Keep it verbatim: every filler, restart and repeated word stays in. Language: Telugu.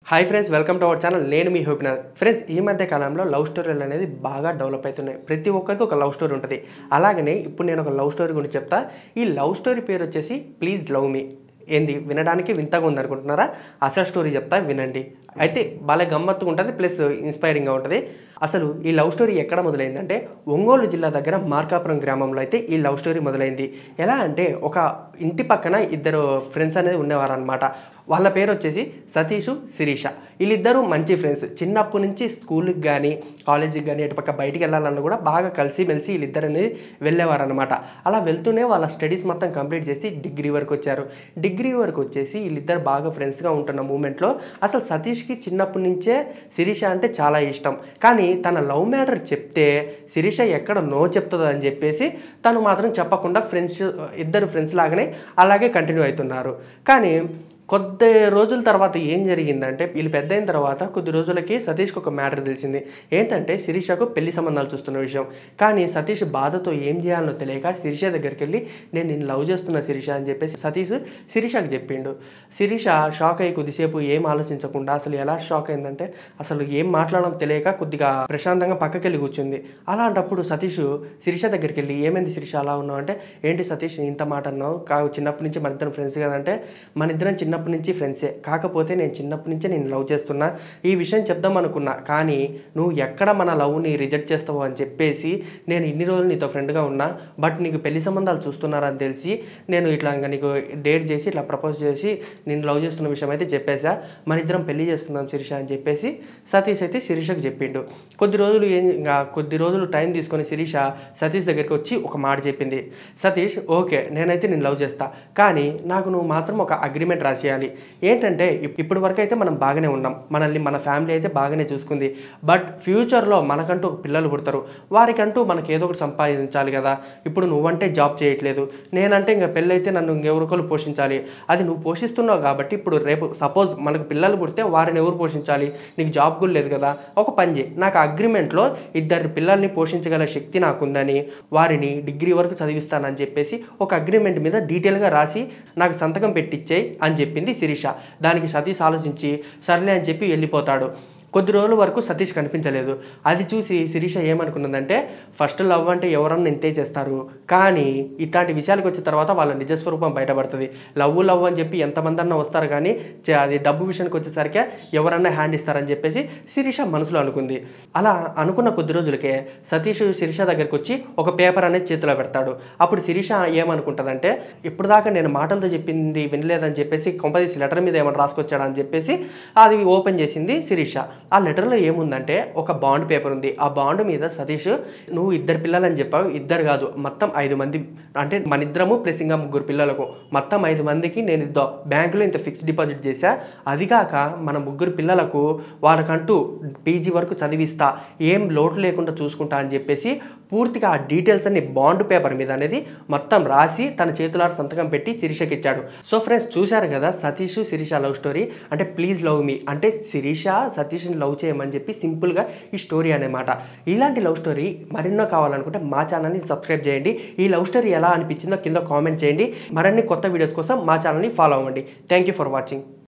Hi friends, welcome to our channel. నేను మీ హోప్నర్. ఫ్రెండ్స్, ఈ మధ్య కాలంలో లవ్ స్టోరీలు అనేది బాగా డెవలప్ అవుతున్నాయి. ప్రతి ఒక్కరికి ఒక లవ్ స్టోరీ ఉంటుంది. అలాగనే ఇప్పుడు నేను ఒక లవ్ స్టోరీ గురించి చెప్తా. ఈ లవ్ స్టోరీ పేరు వచ్చేసి ప్లీజ్ లవ్ మీ. ఏంది వినడానికి వింతగా ఉందనుకుంటున్నారా? అసలు స్టోరీ చెప్తా, వినండి. అయితే బాగా గమ్మత్తుగా ఉంటుంది, ప్లస్ ఇన్స్పైరింగ్గా ఉంటుంది. అసలు ఈ లవ్ స్టోరీ ఎక్కడ మొదలైందంటే ఒంగోలు జిల్లా దగ్గర మార్కాపురం గ్రామంలో అయితే ఈ లవ్ స్టోరీ మొదలైంది. ఎలా అంటే ఒక ఇంటి పక్కన ఇద్దరు ఫ్రెండ్స్ అనేది ఉండేవారు అనమాట. వాళ్ళ పేరు వచ్చేసి సతీషు, శిరీష. వీళ్ళిద్దరూ మంచి ఫ్రెండ్స్. చిన్నప్పటి నుంచి స్కూల్కి కానీ కాలేజీకి కానీ అటుపక్క బయటికి వెళ్ళాలన్నా కూడా బాగా కలిసి మెలిసి వీళ్ళిద్దరు అనేది వెళ్ళేవారు అనమాట. అలా వెళ్తూనే వాళ్ళ స్టడీస్ మొత్తం కంప్లీట్ చేసి డిగ్రీ వరకు వచ్చారు. డిగ్రీ వరకు వచ్చేసి వీళ్ళిద్దరు బాగా ఫ్రెండ్స్గా ఉంటున్న మూమెంట్లో అసలు సతీష్కి చిన్నప్పటి నుంచే శిరీష అంటే చాలా ఇష్టం. కానీ తన లవ్ మ్యాటర్ చెప్తే శిరీష ఎక్కడ నో చెప్తుందో అని చెప్పేసి తను మాత్రం చెప్పకుండా ఫ్రెండ్స్ ఇద్దరు ఫ్రెండ్స్ లాగానే అలాగే కంటిన్యూ అవుతున్నారు. కానీ కొద్ది రోజుల తర్వాత ఏం జరిగిందంటే వీళ్ళు పెద్ద అయిన తర్వాత కొద్ది రోజులకి సతీష్కి ఒక మ్యాటర్ తెలిసింది. ఏంటంటే శిరీషకు పెళ్లి సంబంధాలు చూస్తున్న విషయం. కానీ సతీష్ బాధతో ఏం చేయాలో తెలియక శిరీష దగ్గరికి వెళ్ళి నేను నిన్ను లవ్ చేస్తున్నా శిరీష అని చెప్పేసి సతీష్ శిరీషకు చెప్పిండు. శిరీష షాక్ అయ్యి కొద్దిసేపు ఏం ఆలోచించకుండా అసలు ఎలా షాక్ అయిందంటే అసలు ఏం మాట్లాడడం తెలియక కొద్దిగా ప్రశాంతంగా పక్కకి వెళ్ళి కూర్చుంది. అలాంటప్పుడు సతీష్ శిరీష దగ్గరికి వెళ్ళి ఏమైంది శిరీష అలా ఉన్నావు అంటే, ఏంటి సతీష్ ఇంత మాట అన్నావు, కా చిన్నప్పటి నుంచి మన ఇద్దరం ఫ్రెండ్స్ కదంటే మన ఇద్దరం చిన్న చిన్నప్పటి నుంచి ఫ్రెండ్సే, కాకపోతే నేను చిన్నప్పటి నుంచే నేను లవ్ చేస్తున్నా, ఈ విషయం చెప్దాం అనుకున్నా, కానీ నువ్వు ఎక్కడ మన లవ్ని రిజెక్ట్ చేస్తావు అని చెప్పేసి నేను ఇన్ని రోజులు నీతో ఫ్రెండ్గా ఉన్నా, బట్ నీకు పెళ్లి సంబంధాలు చూస్తున్నారని తెలిసి నేను ఇట్లా ఇంకా నీకు డేట్ చేసి ఇట్లా ప్రపోజ్ చేసి నేను లవ్ చేస్తున్న విషయం అయితే చెప్పేసా, మన ఇద్దరం పెళ్లి చేసుకుందాం శిరీష అని చెప్పేసి సతీష్ అయితే శిరీషకు చెప్పిండు. కొద్ది రోజులు ఏం ఇంకా కొద్ది రోజులు టైం తీసుకొని శిరీష సతీష్ దగ్గరికి వచ్చి ఒక మాట చెప్పింది. సతీష్ ఓకే నేనైతే నేను లవ్ చేస్తా, కానీ నాకు నువ్వు మాత్రం ఒక అగ్రిమెంట్ రాసి ఏంటంటే ఇప్పటి వరకు అయితే మనం బాగానే ఉన్నాం, మనల్ని మన ఫ్యామిలీ అయితే బాగానే చూసుకుంది, బట్ ఫ్యూచర్లో మనకంటూ పిల్లలు పుడతారు, వారికంటూ మనకి ఏదో ఒకటి సంపాదించాలి కదా. ఇప్పుడు నువ్వంటే జాబ్ చేయట్లేదు, నేనంటే ఇంకా పెళ్ళైతే నన్ను ఇంకెవరికోళ్ళు పోషించాలి, అది నువ్వు పోషిస్తున్నావు కాబట్టి ఇప్పుడు రేపు సపోజ్ మనకు పిల్లలు పుడితే వారిని ఎవరు పోషించాలి, నీకు జాబ్ కూడా లేదు కదా. ఒక పని చేయి, నాకు అగ్రిమెంట్లో ఇద్దరు పిల్లల్ని పోషించగల శక్తి నాకుందని వారిని డిగ్రీ వరకు చదివిస్తానని చెప్పేసి ఒక అగ్రిమెంట్ మీద డీటెయిల్గా రాసి నాకు సంతకం పెట్టించేయి అని చెప్పింది శిరీష. దానికి సతీష్ ఆలోచించి సర్లే అని చెప్పి వెళ్ళిపోతాడు. కొద్ది రోజుల వరకు సతీష్ కనిపించలేదు. అది చూసి శిరీష ఏమనుకున్నదంటే ఫస్ట్ లవ్ అంటే ఎవరన్నా ఇంతే చేస్తారు, కానీ ఇట్లాంటి విషయాలకు వచ్చిన తర్వాత వాళ్ళ నిజస్వరూపం బయటపడుతుంది. లవ్ లవ్ అని చెప్పి ఎంతమంది అన్నా వస్తారు, కానీ అది డబ్బు విషయానికి వచ్చేసరికి ఎవరన్నా హ్యాండ్ ఇస్తారని చెప్పేసి శిరీష మనసులో అనుకుంది. అలా అనుకున్న కొద్ది రోజులకే సతీష్ శిరీష దగ్గరికి వచ్చి ఒక పేపర్ అనేది చేతిలో పెడతాడు. అప్పుడు శిరీష ఏమనుకుంటుందంటే ఇప్పుడు దాకా నేను మాటలతో చెప్పింది వినలేదని చెప్పేసి కొంపదీసి లెటర్ మీద ఏమైనా రాసుకొచ్చాడని చెప్పేసి అది ఓపెన్ చేసింది శిరీష. ఆ లెటర్లో ఏముందంటే ఒక బాండ్ పేపర్ ఉంది. ఆ బాండ్ మీద సతీష్ నువ్వు ఇద్దరు పిల్లలని చెప్పావు, ఇద్దరు కాదు మొత్తం ఐదు మంది, అంటే మన ఇద్దరము ప్లస్ ఇంకా ముగ్గురు పిల్లలకు మొత్తం ఐదు మందికి నేను ఇద్దా బ్యాంకులో ఇంత ఫిక్స్డ్ డిపాజిట్ చేశా, అదిగాక మన ముగ్గురు పిల్లలకు వాళ్ళకంటూ పీజీ వరకు చదివిస్తా, ఏం లోటు లేకుండా చూసుకుంటా అని చెప్పేసి పూర్తిగా ఆ డీటెయిల్స్ అన్ని బాండ్ పేపర్ మీద అనేది మొత్తం రాసి తన చేతులార సంతకం పెట్టి శిరీషకి ఇచ్చాడు. సో ఫ్రెండ్స్ చూశారు కదా సతీష్ శిరీష లవ్ స్టోరీ. అంటే ప్లీజ్ లవ్ మీ అంటే శిరీష సతీష్ని లవ్ చేయమని చెప్పి సింపుల్గా ఈ స్టోరీ అనమాట. ఇలాంటి లవ్ స్టోరీ మరెన్నో కావాలనుకుంటే మా ఛానల్ని సబ్స్క్రైబ్ చేయండి. ఈ లవ్ స్టోరీ ఎలా అనిపించిందో కింద కామెంట్ చేయండి. మరిన్ని కొత్త వీడియోస్ కోసం మా ఛానల్ని ఫాలో అవ్వండి. Thank you for watching.